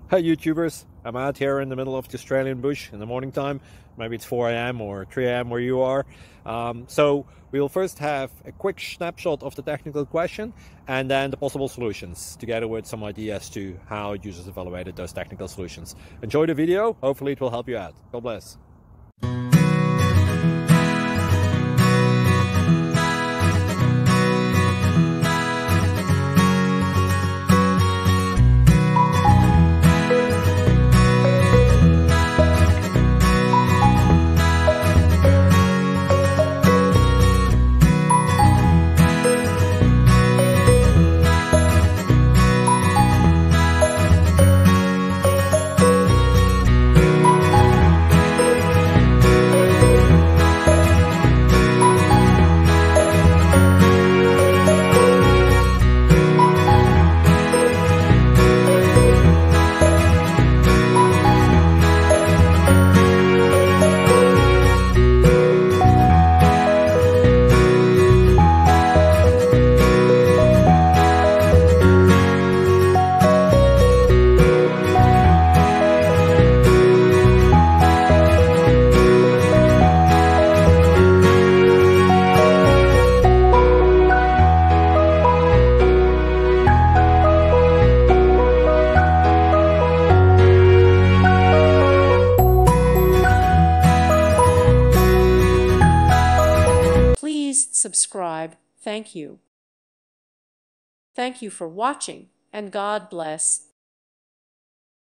Hi YouTubers, I'm out here in the middle of the Australian bush in the morning time. Maybe it's 4 a.m. or 3 a.m. where you are. So we'll first have a quick snapshot of the technical question and then the possible solutions, together with some ideas to how users evaluated those technical solutions. Enjoy the video, hopefully it will help you out. God bless. Please subscribe. Thank you. Thank you for watching, and God bless.